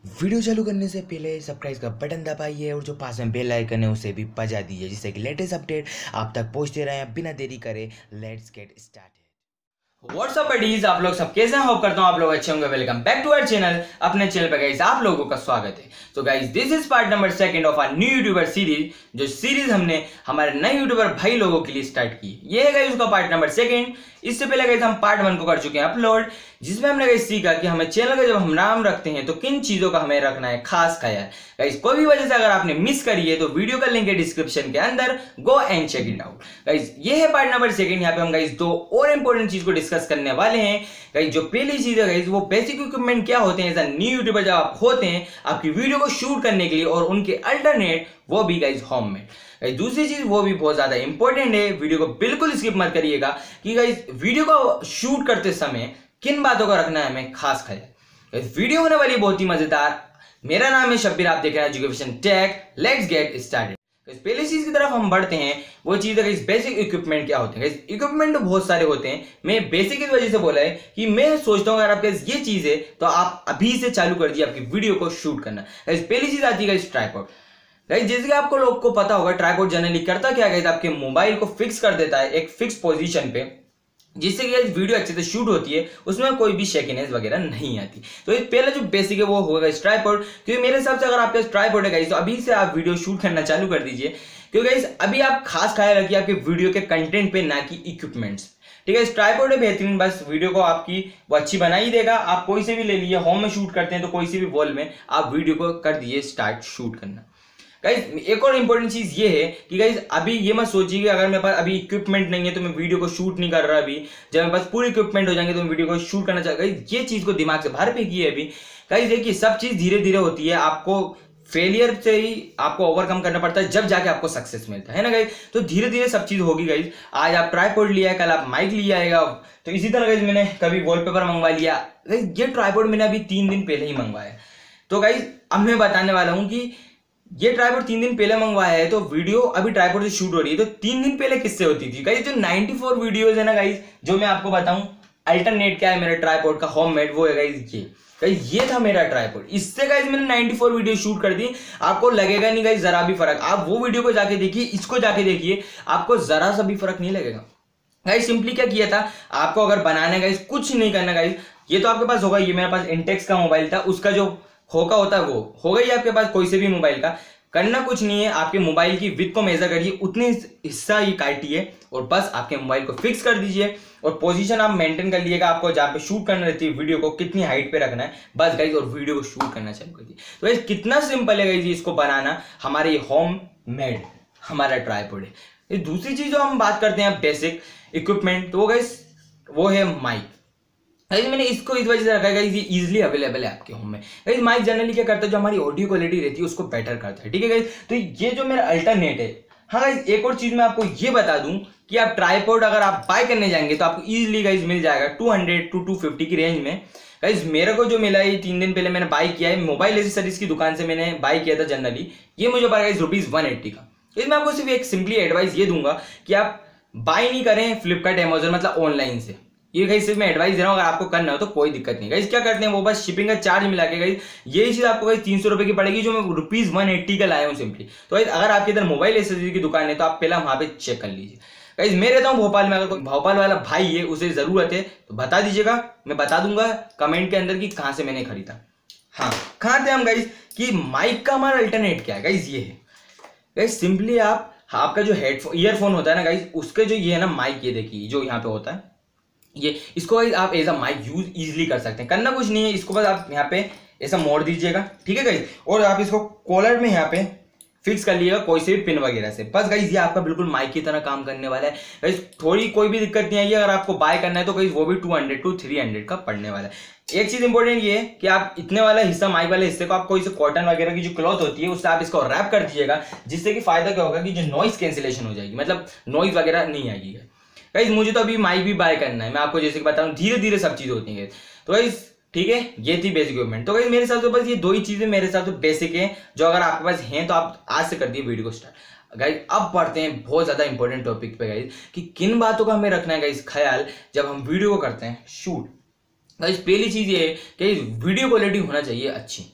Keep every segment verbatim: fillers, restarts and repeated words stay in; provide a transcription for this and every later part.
Video चालू करने से पहले सब्सक्राइब का बटन दबाइए और जो पास में बेल आइकन है उसे भी बजा दीजिए जिससे कि लेटेस्ट अपडेट आप तक पहुंचते रहें बिना देरी करे। Let's get started. What's up buddies, आप लोग सब कैसे हैं? होप करता हूं आप लोग अच्छे होंगे। Welcome back to our channel. अपने चैनल पे गाइस आप लोगों का स्वागत है। तो guys this is part number second of our new youtuber series, जो सीरीज हमने हमारे नए यूट्यूबर भाई लोगों के लिए स्टार्ट की। ये है गाइस उसका पार्ट नंबर सेकंड। इससे पहले गाइस हम पार्ट वन को कर चुके हैं अपलोड, जिसमें हमने गाइस सीखा कि हमें चैनल का जब हम नाम रखते हैं तो किन चीजों का हमें रखना है खास ख्याल। गाइस कोई भी वजह से अगर आपने मिस करी है तो वीडियो का लिंक है डिस्क्रिप्शन के अंदर, go and check it out. Guys ये है पार्ट नंबर सेकंड। यहाँ पे हम गाइस दो और इंपॉर्टेंट चीज को डिस्कस करने वाले हैं। गाइस जो पहली चीज है गाइस वो बेसिक इक्विपमेंट क्या होते हैं एज अ न्यू यूट्यूबर जब आप होते हैं आपकी वीडियो को शूट करने के लिए, और उनके अल्टरनेट वो भी गाइस होममेड। दूसरी चीज वो भी बहुत ज्यादा इंपॉर्टेंट है, वीडियो को बिल्कुल स्किप मत करिएगा कि गाइस वीडियो को शूट करते समय किन बातों का रखना है हमें खास ख्याल। वीडियो होने वाली बहुत ही मजेदार। मेरा नाम है शब्बीर, आप देख रहे हैं education tech. Let's get started. पहली चीज की तरफ हम बढ़ते हैं, वो चीज है बेसिक इक्विपमेंट क्या होते हैं। इक्विपमेंट तो बहुत सारे होते हैं, मैं बेसिक इस वजह से बोला है कि मैं सोचता हूं अगर आपके पास ये चीज है तो आप अभी से चालू कर दिए आपकी वीडियो को शूट करना। पहली चीज आती है ट्राइपॉड। गाइस जैसे कि आपको लोग को पता होगा ट्राइपॉड जनरली करता क्या है, आपके मोबाइल को फिक्स कर देता है एक फिक्स पोजीशन पे, जिससे कि वीडियो अच्छे से शूट होती है, उसमें कोई भी शेकिनेस वगैरह नहीं आती। तो ये पहला जो बेसिक है वो होगा ट्राइपॉड। क्योंकि मेरे हिसाब से अगर आपके पास ट्राइपॉड है गाइस तो अभी से आप वीडियो शूट करना चालू कर दीजिए, क्योंकि गाइस अभी आप खास ख्याल रखिए आपके वीडियो के कंटेंट पे, ना कि इक्विपमेंट्स। ठीक है, ट्राइपॉड है बेहतरीन, बस वीडियो को आपकी वो अच्छी बना ही देगा। आप कोई से भी ले लीजिए, होम में शूट करते हैं तो कोई से भी वॉल में आप वीडियो को कर दीजिए स्टार्ट शूट करना। गाइस एक और इंपॉर्टेंट चीज ये है कि गाइस अभी ये मत सोचिए कि अगर मेरे पास अभी इक्विपमेंट नहीं है तो मैं वीडियो को शूट नहीं कर रहा। अभी जब मेरे पास पूरे इक्विपमेंट हो जाएंगे तो मैं वीडियो को शूट करना चाहूंगा। ये चीज को दिमाग से बाहर फेंकिए अभी। गाइस देखिए सब चीज धीरे धीरे होती है, आपको फेलियर से ही आपको ओवरकम करना पड़ता है, जब जाके आपको सक्सेस मिलता है ना गाइस। तो धीरे धीरे सब चीज होगी गाइस। आज आप ट्राइपॉड लिया है, कल आप माइक लिया आएगा। तो इसी तरह गाइस मैंने कभी वॉलपेपर मंगवा लिया। गाइस ये ट्राइपॉड मैंने अभी तीन दिन पहले ही मंगवाया। तो गाइस अब मैं बताने वाला हूं कि ये ट्राइपॉड तीन दिन पहले मंगवाया है तो वीडियो अभी ट्राइपॉड से शूट हो रही है। तो तीन दिन पहले किससे होती थी गाइस? जो चौरानवे वीडियोस है ना गाइस, जो मैं आपको बताऊं अल्टरनेट क्या है मेरे ट्राइपॉड का होममेड, वो है गाइस ये। गाइस ये था मेरा ट्राइपॉड, इससे गाइस मैंने चौरानवे वीडियो शूट कर दी। आपको लगेगा नहीं गाइस जरा भी फर्क। आप वो वीडियो को जाके देखिए, इसको जाके देखिए, आपको जरा सा भी फर्क नहीं लगेगा। गाइस सिंपली क्या किया था, आपको अगर बनाना है गाइस कुछ नहीं करना गाइस। ये तो आपके पास होगा, ये मेरे पास इंटेक्स का मोबाइल था, उसका जो होका होता है वो होगा ही आपके पास, कोई से भी मोबाइल का। करना कुछ नहीं है, आपके मोबाइल की विड्थ को मेजर करिए, उतने हिस्सा ये काटिए और बस आपके मोबाइल को फिक्स कर दीजिए और पोजीशन आप मेंटेन कर लीजिएगा। आपको जहां पे शूट करना रहती है वीडियो को कितनी हाइट पे रखना है, बस गाइस, और वीडियो को शूट करना चालू कर दीजिए। तो गाइस कितना सिंपल है गाइस इसको बनाना। हमारे ये होम मेड हमारा ट्राइपॉड है। दूसरी चीज जो हम बात करते हैं बेसिक इक्विपमेंट, तो वो गाइस वो है माइक। गाइस मैंने इसको इस वजह से रखा है गाइस, ये इजीली अवेलेबल है आपके होम में। गाइस माइक जनरली क्या करता है, जो हमारी ऑडियो क्वालिटी रहती है उसको बेटर करता है। ठीक है गाइस, तो ये जो मेरा अल्टरनेट है। हाँ गाइस एक और चीज मैं आपको ये बता दूं कि आप ट्राइपॉड अगर आप बाय करने जाएंगे तो आपको इजीली गाइस मिल जाएगा two hundred to two fifty की रेंज में। गाइस मेरे को जो मिला है तीन दिन पहले मैंने बाय किया है, मोबाइल एसेसरीज की दुकान से मैंने बाय किया था जनरली। ये मुझे पड़ा गाइस रुपीज वन एट्टी का। इसमें आपको सिर्फ एक सिंपली एडवाइस ये दूंगा कि आप बाय नहीं करें फ्लिपकार्ट अमेजोन मतलब ऑनलाइन से। ये गाइस सिर्फ मैं एडवाइस दे रहा हूं, अगर आपको करना हो तो कोई दिक्कत नहीं। गाइस क्या करते हैं वो बस शिपिंग का चार्ज मिला के गाइस ये चीज आपको गाइस तीन सौ रुपए की पड़ेगी, जो मैं रुपीज वन एट्टी का लाया हूं सिंपली। तो गाइस अगर आपके इधर मोबाइल एसेसरी की दुकान है तो आप पहला वहां पे चेक कर लीजिए। गाइस मैं रहता हूं भोपाल में, अगर कोई भोपाल वाला भाई है उसे जरूरत है तो बता दीजिएगा, मैं बता दूंगा कमेंट के अंदर कि कहां से मैंने खरीदा। हाँ कहां थे हम गाइस कि माइक का हमारा अल्टरनेट क्या है गाइस, ये है गाइस सिंपली आप आपका जो हेडफोन ईयरफोन होता है ना गाइस, उसके जो ये है ना माइक, ये देखिए जो यहाँ पे होता है ये, इसको आप as a mic use easily कर सकते हैं। करना कुछ नहीं है, इसको बस आप यहाँ पे ऐसा मोड़ दीजिएगा। ठीक है गाइस, और आप इसको कॉलर में यहाँ पे फिक्स कर लीजिएगा कोई से भी पिन वगैरह से। बस गाइस ये आपका बिल्कुल माइक की तरह काम करने वाला है। गाइस थोड़ी कोई भी दिक्कत नहीं आएगी। अगर आपको बाय करना है तो गाइस वो भी two hundred to three hundred का पड़ने वाला है। एक चीज इंपॉर्टेंट ये है कि आप इतने वाला हिस्सा माइक वाले हिस्से को आप कोई से कॉटन वगैरह की जो क्लॉथ होती है उससे आप इसको रैप कर दीजिएगा, जिससे कि फायदा क्या होगा कि जो नॉइस कैंसिलेशन हो जाएगी, मतलब नॉइज वगैरह नहीं आएगी। गाइस मुझे तो अभी माइक भी बाय करना है, मैं आपको जैसे कि बता रहा हूँ धीरे धीरे सब चीज होती है। तो गाइस ठीक है, ये थी बेसिक इक्विपमेंट। तो गाइस मेरे हिसाब से बस ये दो ही चीजें मेरे हिसाब से बेसिक है, जो अगर आपके पास हैं तो आप आज से कर दिए वीडियो को स्टार्ट। गाइस अब पढ़ते हैं बहुत ज्यादा इंपॉर्टेंट टॉपिक पे गाइस, कि किन बातों का हमें रखना है गाइस ख्याल जब हम वीडियो को करते हैं शूट। गाइस पहली चीज ये है कि वीडियो क्वालिटी होना चाहिए अच्छी।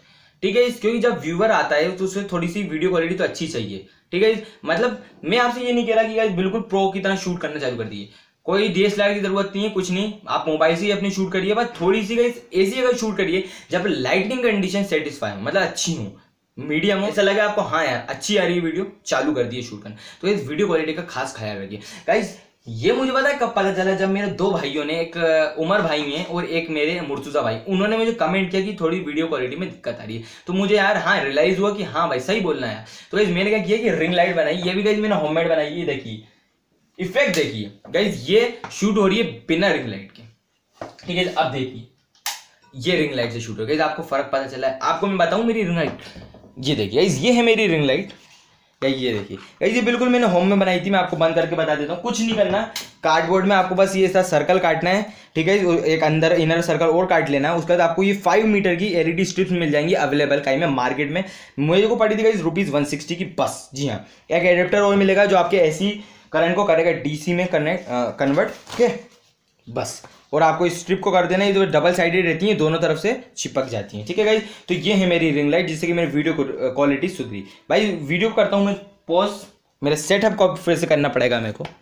ठीक है, क्योंकि जब व्यूअर आता है तो उससे थोड़ी सी वीडियो क्वालिटी तो अच्छी चाहिए। ठीक है, मतलब मैं आपसे ये नहीं कह रहा कि गाइस बिल्कुल प्रो की तरह शूट करना चालू कर दिए, कोई डीएसएलआर की जरूरत नहीं है, कुछ नहीं, आप मोबाइल से ही अपनी शूट करिए, बस थोड़ी सी गाइस ऐसी अगर शूट करिए जब लाइटिंग कंडीशन सेटिस्फाई हो, मतलब अच्छी हो, मीडियम हो, ऐसा लगे आपको हाँ यार अच्छी आ रही है वीडियो, चालू कर दिए शूट करना। तो इस वीडियो क्वालिटी का खास ख्याल रखिए गाइस। ये मुझे पता है कब पता चला, जब मेरे दो भाइयों ने, एक उमर भाई में और एक मेरे मुर्तुजा भाई, उन्होंने मुझे कमेंट किया कि थोड़ी वीडियो क्वालिटी में दिक्कत आ रही है। तो मुझे यार हाँ रियलाइज हुआ कि हाँ भाई सही बोलना है। तो गाइस मैंने क्या किया कि रिंग लाइट बनाई, ये भी गाइस मैंने होममेड बनाई, ये देखिए इफेक्ट देखिए गाइस, ये शूट हो रही है बिना रिंग लाइट के। ठीक है, अब देखिए ये रिंग लाइट से शूट हो गई, आपको फर्क पता चला है। आपको मैं बताऊं मेरी रिंग लाइट, ये देखिए गाइस, ये है मेरी रिंग लाइट। ये देखिए गाइस, ये बिल्कुल मैंने होम में बनाई थी, मैं आपको बंद करके बता देता हूँ। कुछ नहीं करना, कार्डबोर्ड में आपको बस ये ऐसा सर्कल काटना है। ठीक है, एक अंदर इनर सर्कल और काट लेना है। उसके बाद आपको ये फाइव मीटर की एलईडी स्ट्रिप्स मिल जाएंगी अवेलेबल कहीं में मार्केट में। मुझे को पड़ी थी गाइस रुपीज वन सिक्सटी की बस। जी हाँ, एक एडेप्टर और मिलेगा जो आपके एसी करंट को करेगा डीसी में कनेक्ट कन्वर्ट। ठीक है बस, और आपको इस स्ट्रिप को कर देना, ये जो डबल साइडेड रहती है दोनों तरफ से चिपक जाती हैं। ठीक है गाइस, तो ये है मेरी रिंग लाइट जिससे कि मेरी वीडियो क्वालिटी सुधरी। भाई वीडियो करता हूँ मैं पॉज, मेरे सेटअप को फिर से करना पड़ेगा मेरे को।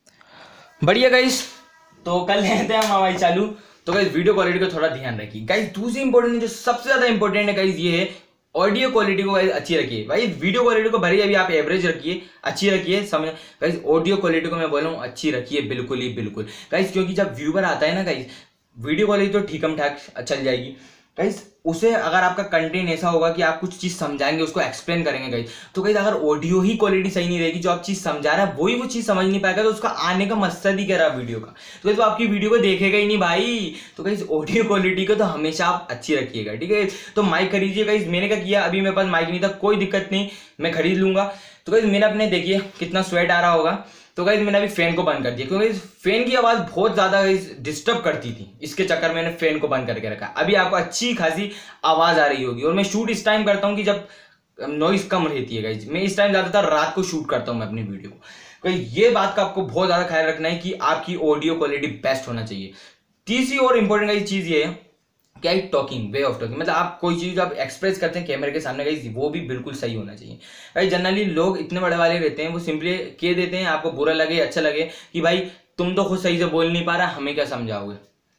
बढ़िया गाइस, तो कल लेते हैं हम हमारी चालू। तो गाइस वीडियो क्वालिटी को थोड़ा ध्यान रखिए गाइस। दूसरी इंपॉर्टेंट जो सबसे ज्यादा इंपॉर्टेंट है गाइस, ये है ऑडियो क्वालिटी को गाइस अच्छी रखिए। भाई वीडियो क्वालिटी को भरी अभी आप एवरेज रखिए, अच्छी रखिए, समझ गाइस। ऑडियो क्वालिटी को मैं बोल रहा हूँ अच्छी रखिए, बिल्कुल ही बिल्कुल गाइस, क्योंकि जब व्यूअर आता है ना गाइस, वीडियो क्वालिटी तो ठीकम ठाक चल जाएगी गाइस। उसे अगर आपका कंटेंट ऐसा होगा कि आप कुछ चीज समझाएंगे, उसको एक्सप्लेन करेंगे गाइस, तो गाइस अगर ऑडियो ही क्वालिटी सही नहीं रहेगी, जो आप चीज समझा रहे हैं वही वो चीज समझ नहीं पाएगा, तो उसका आने का मकसद ही क्या रहा वीडियो का, तो गाइस वो आपकी वीडियो को देखेगा ही नहीं भाई। तो गाइस ऑडियो क्वालिटी को तो हमेशा आप अच्छी रखिएगा। ठीक है, तो माइक खरीदिए गाइस। मैंने क्या किया, अभी मेरे पास माइक नहीं था, कोई दिक्कत नहीं, मैं खरीद लूंगा। तो गाइस मैंने अपने देखिए कितना स्वेट आ रहा होगा। तो गाइस मैंने अभी फैन को बंद कर दिया, क्योंकि फैन की आवाज बहुत ज्यादा डिस्टर्ब करती थी, इसके चक्कर में मैंने फैन को बंद करके रखा। अभी आपको अच्छी खासी आवाज आ रही होगी। और मैं शूट इस टाइम करता हूँ कि जब नॉइज कम रहती है गाइस। मैं इस टाइम ज्यादातर रात को शूट करता हूँ मैं अपनी वीडियो को। ये बात का आपको बहुत ज्यादा ख्याल रखना है कि आपकी ऑडियो क्वालिटी बेस्ट होना चाहिए। तीसरी और इंपॉर्टेंट चीज ये है क्या, टॉकिंग, वे ऑफ टॉकिंग, मतलब आप कोई चीज आप एक्सप्रेस करते हैं कैमरे के सामने गाइस, वो भी बिल्कुल सही होना चाहिए भाई। जनरली लोग इतने बड़े वाले रहते हैं, वो सिंपली कह देते हैं, आपको बुरा लगे अच्छा लगे कि भाई तुम तो खुद सही से बोल नहीं पा रहा, हमें क्या समझाओगे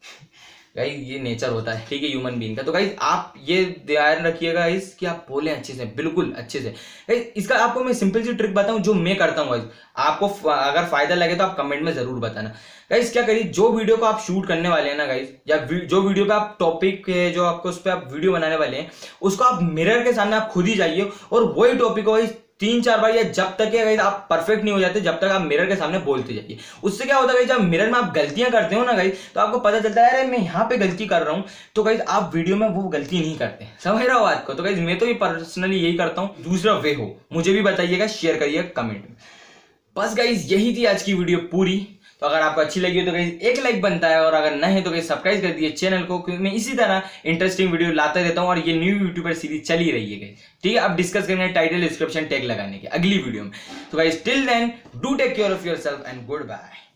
गाइस। ये नेचर होता है, ठीक है, ह्यूमन बीइंग का। तो गाइस आप ये ध्यान रखिएगा गाइस कि आप बोलें अच्छे से, बिल्कुल अच्छे से गाइस। इसका आपको मैं सिंपल सी ट्रिक बताऊं जो मैं करता हूं गाइस, आपको अगर फायदा लगे तो आप कमेंट में जरूर बताना गाइस। क्या करिए, जो वीडियो को आप शूट करने वाले हैं ना गाइस, या जो वीडियो पे आप टॉपिक है जो आपको उस पर आप वीडियो बनाने वाले हैं, उसको आप मिरर के सामने आप खुद ही जाइए और वही टॉपिक को गाइस तीन चार बार, या जब तक गाइस आप परफेक्ट नहीं हो जाते, जब तक आप मिरर के सामने बोलते जाइए। उससे क्या होता है जब मिरर में आप गलतियां करते हो ना गाइस, तो आपको पता चलता है अरे मैं यहाँ पे गलती कर रहा हूँ, तो गाइस आप वीडियो में वो गलती नहीं करते। समझ रहे हो बात को। तो गाइस मैं तो ये पर्सनली यही करता हूँ। दूसरा वे हो, मुझे भी बताइएगा, शेयर करिएगा कमेंट में। बस गाइस यही थी आज की वीडियो पूरी। तो अगर आपको अच्छी लगी तो गाइस एक लाइक बनता है, और अगर नहीं तो गाइस सब्सक्राइब कर दिए चैनल को, क्योंकि मैं इसी तरह इंटरेस्टिंग वीडियो लाता रहता हूँ और ये न्यू यूट्यूबर सीरीज चली रही है गाइस। ठीक है, अब डिस्कस करेंगे टाइटल डिस्क्रिप्शन टैग लगाने के अगली वीडियो में। तो guys till then do take care of yourself and good bye.